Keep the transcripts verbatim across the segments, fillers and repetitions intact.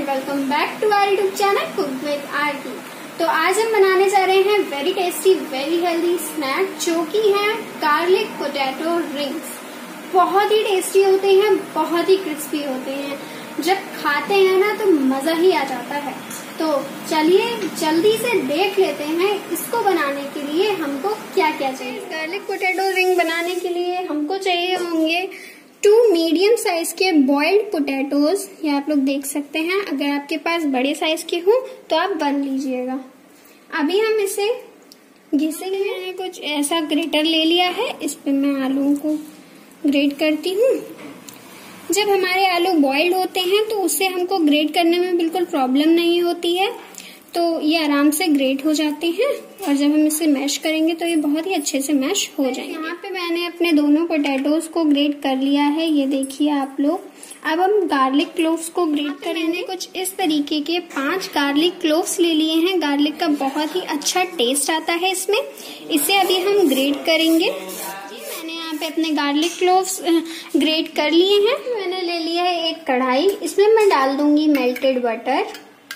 Welcome back to our YouTube channel cook with Aarti. तो आज हम बनाने जा रहे हैं very tasty very healthy snack जो कि है गार्लिक पोटैटो रिंग्स। बहुत ही टेस्टी होते हैं, बहुत ही क्रिस्पी होते हैं। जब खाते हैं ना तो मजा ही आ जाता है। तो चलिए जल्दी से देख लेते हैं इसको बनाने के लिए हमको क्या क्या चाहिए। गार्लिक पोटैटो रिंग बनाने के लिए हमको चाहिए होंगे टू मीडियम साइज के बॉइल्ड पोटैटोज। ये आप लोग देख सकते हैं। अगर आपके पास बड़े साइज के हो तो आप बन लीजिएगा। अभी हम इसे घिसेंगे। मैंने कुछ ऐसा ग्रेटर ले लिया है, इस पे मैं आलू को ग्रेट करती हूँ। जब हमारे आलू बॉइल्ड होते हैं तो उससे हमको ग्रेट करने में बिल्कुल प्रॉब्लम नहीं होती है, तो ये आराम से ग्रेट हो जाते हैं। और जब हम इसे मैश करेंगे तो ये बहुत ही अच्छे से मैश हो जाएंगे। यहाँ पे मैंने अपने दोनों पोटैटोज को ग्रेट कर लिया है, ये देखिए आप लोग। अब हम गार्लिक क्लोव्स को ग्रेट करेंगे। कुछ इस तरीके के पांच गार्लिक क्लोव्स ले लिए हैं। गार्लिक का बहुत ही अच्छा टेस्ट आता है इसमें। इसे अभी हम ग्रेट करेंगे। मैंने यहाँ पे अपने गार्लिक क्लोव्स ग्रेट कर लिए हैं। मैंने ले लिया है एक कढ़ाई, इसमें मैं डाल दूंगी मेल्टेड बटर।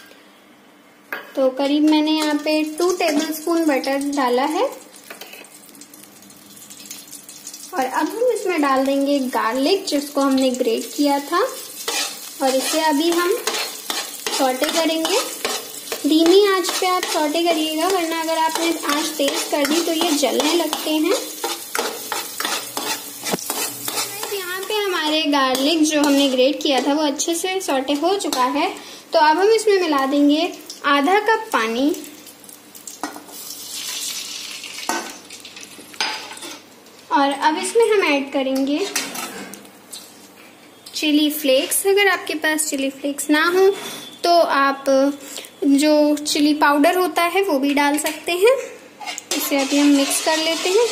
तो करीब मैंने यहाँ पे टू टेबलस्पून बटर डाला है। और अब हम इसमें डाल देंगे गार्लिक जिसको हमने ग्रेट किया था, और इसे अभी हम सौटे करेंगे। धीमी आंच पे आप सौटे करिएगा, वरना अगर आपने आंच तेज कर दी तो ये जलने लगते हैं। यहाँ पे हमारे गार्लिक जो हमने ग्रेट किया था वो अच्छे से सौटे हो चुका है। तो अब हम इसमें मिला देंगे आधा कप पानी। और अब इसमें हम ऐड करेंगे चिली फ्लेक्स। अगर आपके पास चिली फ्लेक्स ना हो तो आप जो चिली पाउडर होता है वो भी डाल सकते हैं। इसे अभी हम मिक्स कर लेते हैं।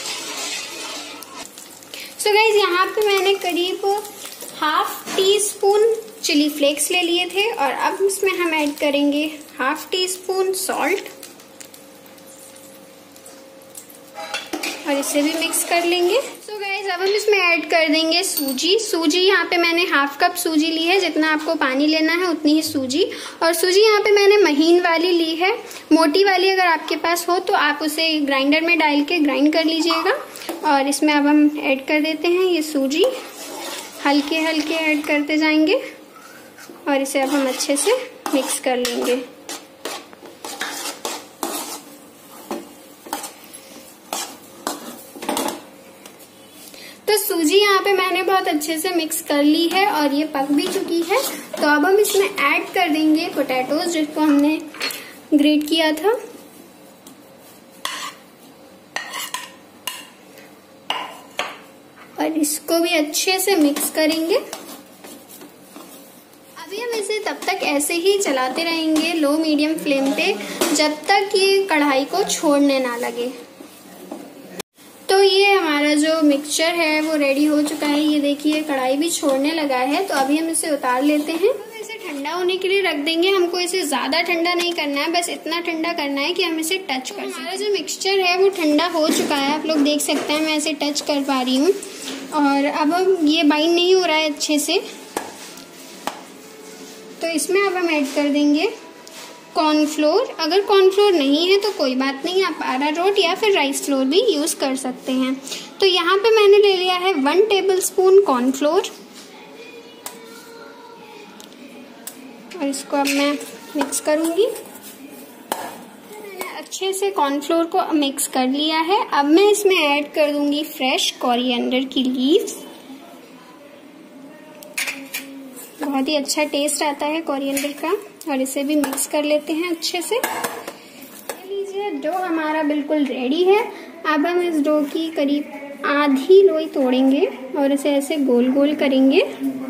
सो गाइज यहाँ पे मैंने करीब half teaspoon chilli flakes ले लिए थे, और अब इसमें हम ऐड करेंगे हाफ टी स्पून सॉल्ट, और इसे भी मिक्स कर लेंगे। सो गाइस अब हम इसमें ऐड कर देंगे सूजी। सूजी यहाँ पे मैंने हाफ कप सूजी ली है, जितना आपको पानी लेना है उतनी ही सूजी। और सूजी यहाँ पे मैंने महीन वाली ली है। मोटी वाली अगर आपके पास हो तो आप उसे ग्राइंडर में डाल के ग्राइंड कर लीजिएगा। और इसमें अब हम ऐड कर देते हैं ये सूजी, हल्के हल्के ऐड करते जाएंगे, और इसे अब हम अच्छे से मिक्स कर लेंगे। तो सूजी यहाँ पे मैंने बहुत अच्छे से मिक्स कर ली है और ये पक भी चुकी है। तो अब हम इसमें ऐड कर देंगे पोटैटोज जिसको हमने ग्रेट किया था। और इसको भी अच्छे से मिक्स करेंगे। अभी हम इसे तब तक ऐसे ही चलाते रहेंगे लो मीडियम फ्लेम पे, जब तक ये कढ़ाई को छोड़ने ना लगे। तो ये हमारा जो मिक्सचर है वो रेडी हो चुका है। ये देखिए कढ़ाई भी छोड़ने लगा है। तो अभी हम इसे उतार लेते हैं। तो इसे ठंडा होने के लिए रख देंगे। हमको इसे ज्यादा ठंडा नहीं करना है, बस इतना ठंडा करना है कि हम इसे टच कर सकें। हमारा जो मिक्सचर है वो ठंडा हो चुका है, आप लोग देख सकते हैं। मैं इसे टच कर पा रही हूँ। और अब हम ये बाइंड नहीं हो रहा है अच्छे से, तो इसमें अब हम ऐड कर देंगे कॉर्नफ्लोर। अगर कॉर्नफ्लोर नहीं है तो कोई बात नहीं, आप अरारोट या फिर राइस फ्लोर भी यूज कर सकते हैं। तो यहाँ पे मैंने ले लिया है वन टेबलस्पून कॉर्नफ्लोर, और इसको अब मैं मिक्स करूंगी। मैंने अच्छे से कॉर्नफ्लोर को मिक्स कर लिया है। अब मैं इसमें ऐड कर दूंगी फ्रेश कोरिएंडर की लीव्स। बहुत ही अच्छा टेस्ट आता है कोरिएंडर का। और इसे भी मिक्स कर लेते हैं अच्छे से। लीजिए डो हमारा बिल्कुल रेडी है। अब हम इस डो की करीब आधी लोई तोड़ेंगे और इसे ऐसे गोल गोल करेंगे।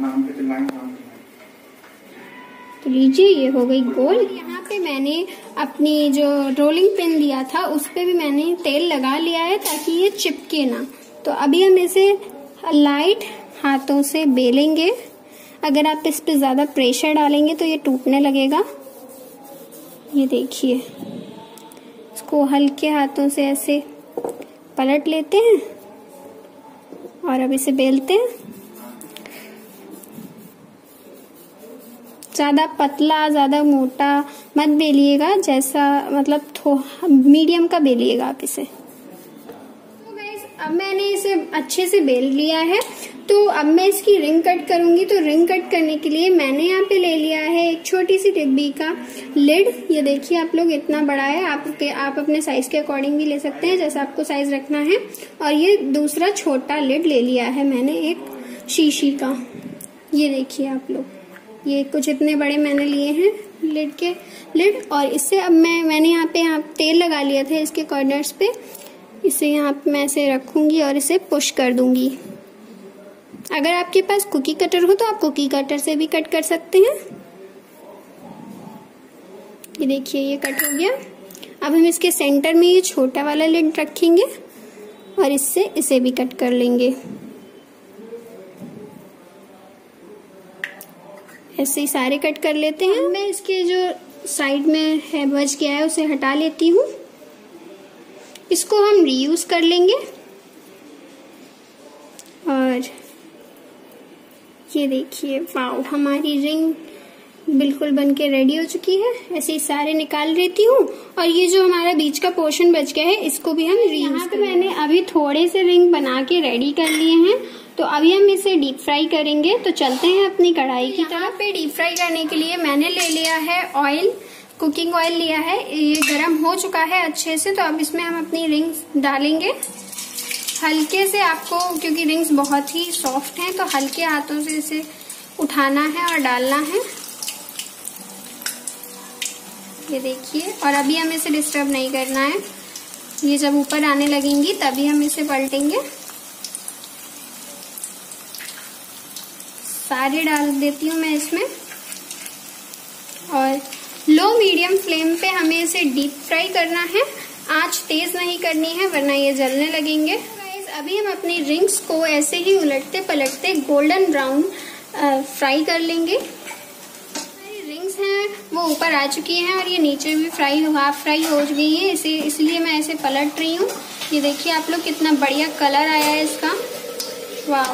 तो लीजिए ये हो गई गोल। यहाँ पे मैंने अपनी जो रोलिंग पिन लिया था उस पे भी मैंने तेल लगा लिया है ताकि ये चिपके ना। तो अभी हम इसे लाइट हाथों से बेलेंगे। अगर आप इस पे ज्यादा प्रेशर डालेंगे तो ये टूटने लगेगा। ये देखिए, इसको हल्के हाथों से ऐसे पलट लेते हैं और अब इसे बेलते हैं। ज्यादा पतला ज्यादा मोटा मत बेलिएगा, जैसा मतलब थोड़ा मीडियम का बेलिएगा आप इसे। तो गाइस अब मैंने इसे अच्छे से बेल लिया है, तो अब मैं इसकी रिंग कट करूंगी। तो रिंग कट करने के लिए मैंने यहाँ पे ले लिया है एक छोटी सी डिब्बी का लिड। ये देखिए आप लोग, इतना बड़ा है, आपके आप अपने साइज के अकॉर्डिंग भी ले सकते हैं जैसा आपको साइज रखना है। और ये दूसरा छोटा लिड ले लिया है मैंने एक शीशी का। ये देखिए आप लोग, ये कुछ इतने बड़े मैंने लिए हैं लिड के लिड। और इससे अब मैं मैंने यहाँ पे यहाँ तेल लगा लिया था इसके कॉर्नर्स पे। इसे यहाँ पे मैं ऐसे रखूंगी और इसे पुश कर दूंगी। अगर आपके पास कुकी कटर हो तो आप कुकी कटर से भी कट कर सकते हैं। ये देखिए ये कट हो गया। अब हम इसके सेंटर में ये छोटा वाला लिड रखेंगे और इससे इसे भी कट कर लेंगे। ऐसे ही सारे कट कर लेते हैं। मैं इसके जो साइड में है बच गया है उसे हटा लेती हूँ। इसको हम रीयूज कर लेंगे। और ये देखिए, वाओ, हमारी रिंग बिल्कुल बनके रेडी हो चुकी है। ऐसे ही सारे निकाल लेती हूँ। और ये जो हमारा बीच का पोर्शन बच गया है इसको भी हम रीयूज। यहाँ पे मैंने अभी थोड़े से रिंग बना के रेडी कर लिए हैं, तो अभी हम इसे डीप फ्राई करेंगे। तो चलते हैं अपनी कढ़ाई की तरफ। पे डीप फ्राई करने के लिए मैंने ले लिया है ऑयल, कुकिंग ऑयल लिया है। ये गर्म हो चुका है अच्छे से। तो अब इसमें हम अपनी रिंग्स डालेंगे हल्के से। आपको क्योंकि रिंग्स बहुत ही सॉफ्ट हैं तो हल्के हाथों से इसे उठाना है और डालना है। ये देखिए, और अभी हमें इसे डिस्टर्ब नहीं करना है। ये जब ऊपर आने लगेंगी तभी हम इसे पलटेंगे। सारे डाल देती हूँ मैं इसमें। और लो मीडियम फ्लेम पे हमें इसे डीप फ्राई करना है। आंच तेज नहीं करनी है वरना ये जलने लगेंगे। गाइस अभी हम अपनी रिंग्स को ऐसे ही उलटते पलटते गोल्डन ब्राउन फ्राई कर लेंगे। हमारी रिंग्स हैं वो ऊपर आ चुकी हैं और ये नीचे भी फ्राई हाफ फ्राई हो गई है, इसे इसलिए मैं ऐसे पलट रही हूँ। ये देखिए आप लोग, कितना बढ़िया कलर आया है इसका। वाह,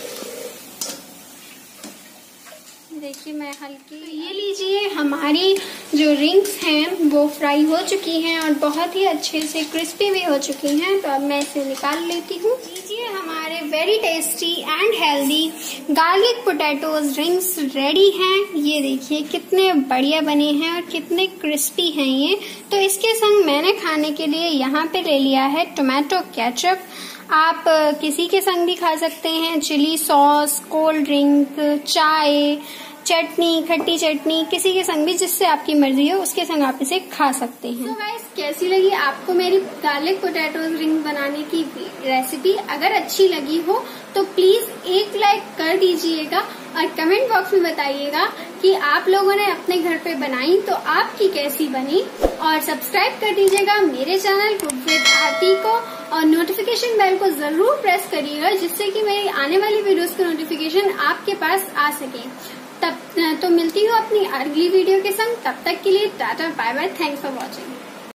देखिए मैं हल्की। ये लीजिए, हमारी जो रिंग्स हैं वो फ्राई हो चुकी हैं और बहुत ही अच्छे से क्रिस्पी भी हो चुकी हैं। तो अब मैं इसे निकाल लेती हूँ। लीजिए, हमारे very tasty and healthy garlic potatoes rings ready हैं। ये देखिए कितने बढ़िया बने हैं और कितने क्रिस्पी हैं ये। तो इसके संग मैंने खाने के लिए यहाँ पे ले लिया है टोमेटो केचप। आप किसी के संग भी खा सकते हैं, चिली सॉस, कोल्ड ड्रिंक, चाय, चटनी, खट्टी चटनी, किसी के संग भी, जिससे आपकी मर्जी हो उसके संग आप इसे खा सकते हैं। तो गाइस कैसी लगी आपको मेरी गार्लिक पोटैटोज रिंग बनाने की रेसिपी? अगर अच्छी लगी हो तो प्लीज एक लाइक कर दीजिएगा और कमेंट बॉक्स में बताइएगा कि आप लोगों ने अपने घर पे बनाई तो आपकी कैसी बनी। और सब्सक्राइब कर दीजिएगा मेरे चैनल कुक विद आरती को और नोटिफिकेशन बेल को जरूर प्रेस करिएगा जिससे कि मेरी आने वाली वीडियोस की नोटिफिकेशन आपके पास आ सके। तब तो मिलती हूँ अपनी अगली वीडियो के संग। तब तक के लिए tata bye bye, thanks for watching.